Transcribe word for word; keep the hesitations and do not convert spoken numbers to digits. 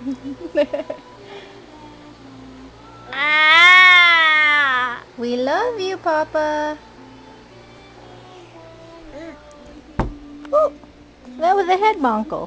We love you, Papa. Ooh, that was a head bonkle.